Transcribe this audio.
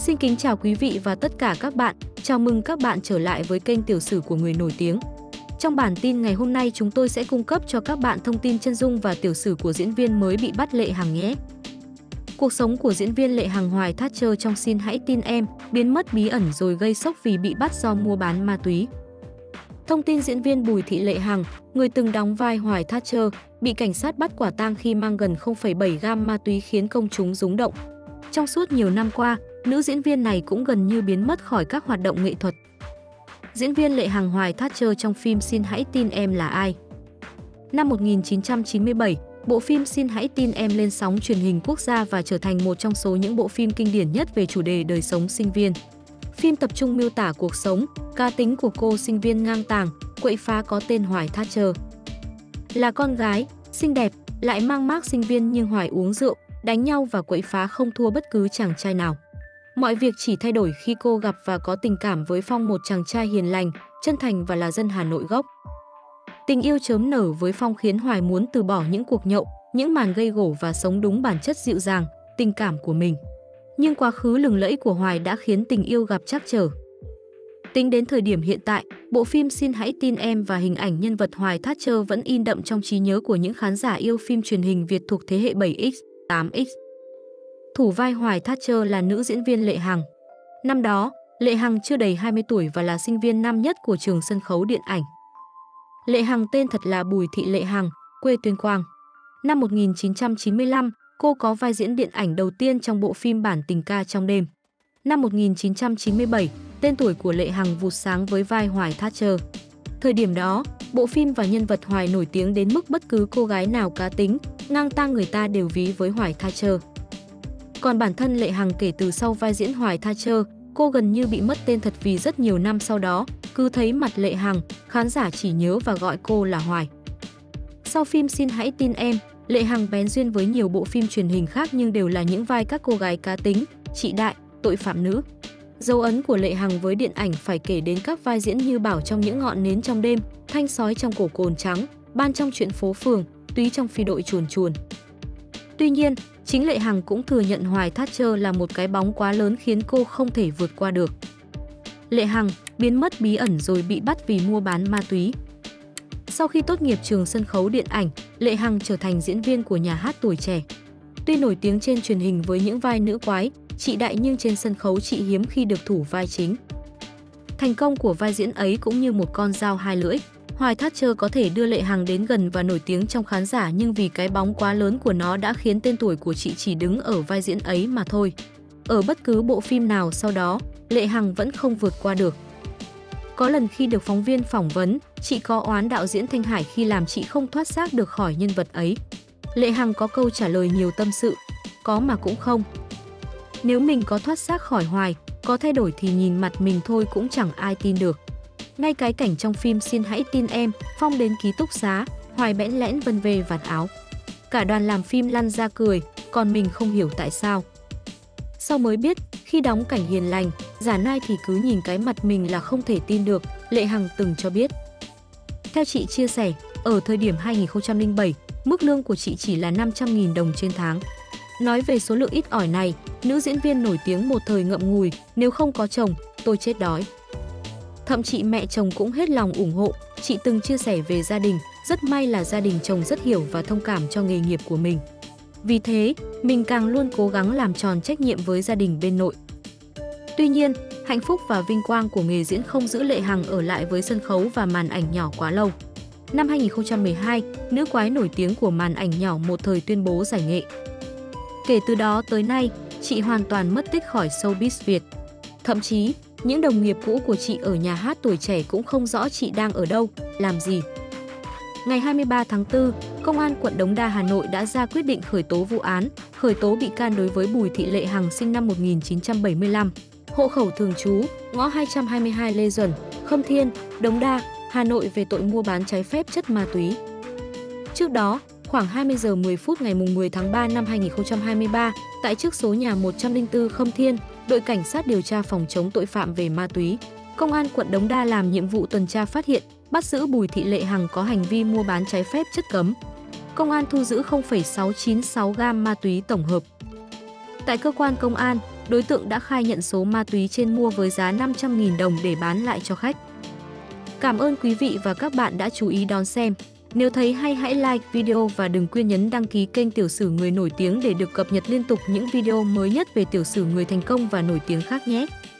Xin kính chào quý vị và tất cả các bạn. Chào mừng các bạn trở lại với kênh Tiểu sử của người nổi tiếng. Trong bản tin ngày hôm nay chúng tôi sẽ cung cấp cho các bạn thông tin chân dung và tiểu sử của diễn viên mới bị bắt Lệ Hằng nhé. Cuộc sống của diễn viên Lệ Hằng Hoài Thatcher trong Xin Hãy Tin Em biến mất bí ẩn rồi gây sốc vì bị bắt do mua bán ma túy. Thông tin diễn viên Bùi Thị Lệ Hằng, người từng đóng vai Hoài Thatcher, bị cảnh sát bắt quả tang khi mang gần 0,7 gam ma túy khiến công chúng rúng động. Trong suốt nhiều năm qua, nữ diễn viên này cũng gần như biến mất khỏi các hoạt động nghệ thuật. Diễn viên Lệ Hằng Hoài Thatcher trong phim Xin Hãy Tin Em là ai? Năm 1997, bộ phim Xin Hãy Tin Em lên sóng truyền hình quốc gia và trở thành một trong số những bộ phim kinh điển nhất về chủ đề đời sống sinh viên. Phim tập trung miêu tả cuộc sống, cá tính của cô sinh viên ngang tàng, quậy phá có tên Hoài Thatcher. Là con gái, xinh đẹp, lại mang mác sinh viên nhưng Hoài uống rượu, đánh nhau và quậy phá không thua bất cứ chàng trai nào. Mọi việc chỉ thay đổi khi cô gặp và có tình cảm với Phong, một chàng trai hiền lành, chân thành và là dân Hà Nội gốc. Tình yêu chớm nở với Phong khiến Hoài muốn từ bỏ những cuộc nhậu, những màn gây gổ và sống đúng bản chất dịu dàng, tình cảm của mình. Nhưng quá khứ lừng lẫy của Hoài đã khiến tình yêu gặp trắc trở. Tính đến thời điểm hiện tại, bộ phim Xin Hãy Tin Em và hình ảnh nhân vật Hoài Thatcher vẫn in đậm trong trí nhớ của những khán giả yêu phim truyền hình Việt thuộc thế hệ 7X, 8X. Thủ vai Hoài Thatcher là nữ diễn viên Lệ Hằng. Năm đó, Lệ Hằng chưa đầy 20 tuổi và là sinh viên năm nhất của trường sân khấu điện ảnh. Lệ Hằng tên thật là Bùi Thị Lệ Hằng, quê Tuyên Quang. Năm 1995, cô có vai diễn điện ảnh đầu tiên trong bộ phim Bản Tình Ca Trong Đêm. Năm 1997, tên tuổi của Lệ Hằng vụt sáng với vai Hoài Thatcher. Thời điểm đó, bộ phim và nhân vật Hoài nổi tiếng đến mức bất cứ cô gái nào cá tính, ngang tàng người ta đều ví với Hoài Thatcher. Còn bản thân Lệ Hằng kể từ sau vai diễn Hoài Thatcher, cô gần như bị mất tên thật vì rất nhiều năm sau đó, cứ thấy mặt Lệ Hằng, khán giả chỉ nhớ và gọi cô là Hoài. Sau phim Xin Hãy Tin Em, Lệ Hằng bén duyên với nhiều bộ phim truyền hình khác nhưng đều là những vai các cô gái cá tính, chị đại, tội phạm nữ. Dấu ấn của Lệ Hằng với điện ảnh phải kể đến các vai diễn như Bảo trong Những Ngọn Nến Trong Đêm, Thanh Sói trong Cổ Cồn Trắng, Ban trong Chuyện Phố Phường, Túy trong Phi Đội Chuồn Chuồn. Tuy nhiên, chính Lệ Hằng cũng thừa nhận Hoài Thatcher là một cái bóng quá lớn khiến cô không thể vượt qua được. Lệ Hằng biến mất bí ẩn rồi bị bắt vì mua bán ma túy. Sau khi tốt nghiệp trường sân khấu điện ảnh, Lệ Hằng trở thành diễn viên của nhà hát Tuổi Trẻ. Tuy nổi tiếng trên truyền hình với những vai nữ quái, chị đại nhưng trên sân khấu chị hiếm khi được thủ vai chính. Thành công của vai diễn ấy cũng như một con dao hai lưỡi. Hoài Thatcher có thể đưa Lệ Hằng đến gần và nổi tiếng trong khán giả nhưng vì cái bóng quá lớn của nó đã khiến tên tuổi của chị chỉ đứng ở vai diễn ấy mà thôi. Ở bất cứ bộ phim nào sau đó, Lệ Hằng vẫn không vượt qua được. Có lần khi được phóng viên phỏng vấn, chị có oán đạo diễn Thanh Hải khi làm chị không thoát xác được khỏi nhân vật ấy. Lệ Hằng có câu trả lời nhiều tâm sự, có mà cũng không. Nếu mình có thoát xác khỏi Hoài, có thay đổi thì nhìn mặt mình thôi cũng chẳng ai tin được. Ngay cái cảnh trong phim Xin Hãy Tin Em, Phong đến ký túc xá, Hoài bẽn lẽn vân về vạt áo. Cả đoàn làm phim lăn ra cười, còn mình không hiểu tại sao. Sau mới biết, khi đóng cảnh hiền lành, giả nai thì cứ nhìn cái mặt mình là không thể tin được, Lệ Hằng từng cho biết. Theo chị chia sẻ, ở thời điểm 2007, mức lương của chị chỉ là 500.000 đồng trên tháng. Nói về số lượng ít ỏi này, nữ diễn viên nổi tiếng một thời ngậm ngùi, nếu không có chồng, tôi chết đói. Thậm chí mẹ chồng cũng hết lòng ủng hộ, chị từng chia sẻ về gia đình, rất may là gia đình chồng rất hiểu và thông cảm cho nghề nghiệp của mình. Vì thế, mình càng luôn cố gắng làm tròn trách nhiệm với gia đình bên nội. Tuy nhiên, hạnh phúc và vinh quang của nghề diễn không giữ Lệ Hằng ở lại với sân khấu và màn ảnh nhỏ quá lâu. Năm 2012, nữ quái nổi tiếng của màn ảnh nhỏ một thời tuyên bố giải nghệ. Kể từ đó tới nay, chị hoàn toàn mất tích khỏi showbiz Việt. Thậm chí, những đồng nghiệp cũ của chị ở nhà hát Tuổi Trẻ cũng không rõ chị đang ở đâu, làm gì. Ngày 23 tháng 4, Công an quận Đống Đa, Hà Nội đã ra quyết định khởi tố vụ án, khởi tố bị can đối với Bùi Thị Lệ Hằng sinh năm 1975, hộ khẩu thường trú, ngõ 222 Lê Duẩn, Khâm Thiên, Đống Đa, Hà Nội về tội mua bán trái phép chất ma túy. Trước đó, khoảng 20 giờ 10 phút ngày 10 tháng 3 năm 2023, tại trước số nhà 104 Khâm Thiên, đội cảnh sát điều tra phòng chống tội phạm về ma túy, Công an quận Đống Đa làm nhiệm vụ tuần tra phát hiện, bắt giữ Bùi Thị Lệ Hằng có hành vi mua bán trái phép chất cấm. Công an thu giữ 0,696 gam ma túy tổng hợp. Tại cơ quan công an, Đối tượng đã khai nhận số ma túy trên mua với giá 500.000 đồng để bán lại cho khách. Cảm ơn quý vị và các bạn đã chú ý đón xem. Nếu thấy hay hãy like video và đừng quên nhấn đăng ký kênh Tiểu sử người nổi tiếng để được cập nhật liên tục những video mới nhất về tiểu sử người thành công và nổi tiếng khác nhé.